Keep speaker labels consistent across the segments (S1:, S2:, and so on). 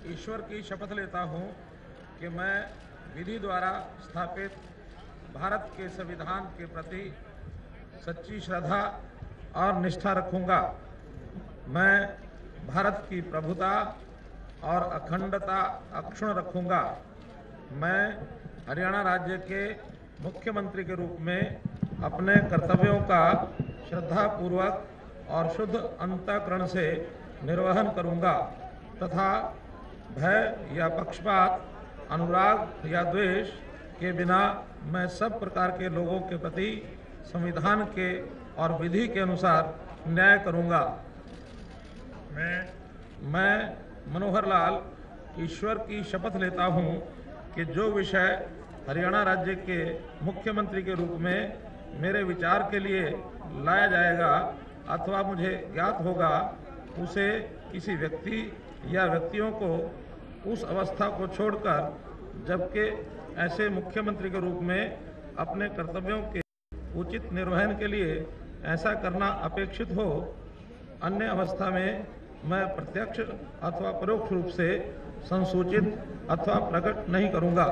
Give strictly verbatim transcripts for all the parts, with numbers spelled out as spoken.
S1: ईश्वर की शपथ लेता हूँ कि मैं विधि द्वारा स्थापित भारत के संविधान के प्रति सच्ची श्रद्धा और निष्ठा रखूँगा। मैं भारत की प्रभुता और अखंडता अक्षुण्ण रखूँगा। मैं हरियाणा राज्य के मुख्यमंत्री के रूप में अपने कर्तव्यों का श्रद्धापूर्वक और शुद्ध अंतःकरण से निर्वहन करूँगा तथा भय या पक्षपात, अनुराग या द्वेष के बिना मैं सब प्रकार के लोगों के प्रति संविधान के और विधि के अनुसार न्याय करूँगा। मैं मैं मनोहर लाल ईश्वर की शपथ लेता हूँ कि जो विषय हरियाणा राज्य के मुख्यमंत्री के रूप में मेरे विचार के लिए लाया जाएगा अथवा मुझे ज्ञात होगा, उसे किसी व्यक्ति या व्यक्तियों को उस अवस्था को छोड़कर, जबकि ऐसे मुख्यमंत्री के रूप में अपने कर्तव्यों के उचित निर्वहन के लिए ऐसा करना अपेक्षित हो, अन्य अवस्था में मैं प्रत्यक्ष अथवा परोक्ष रूप से संसूचित अथवा प्रकट नहीं करूँगा।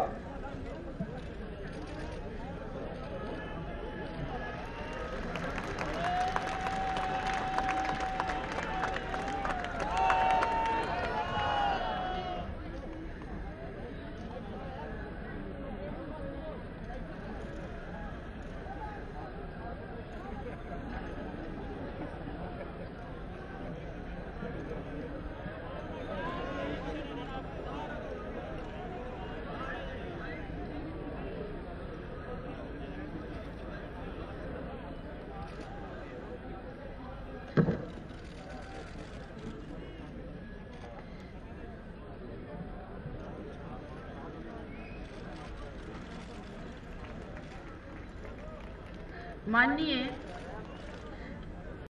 S2: माननीय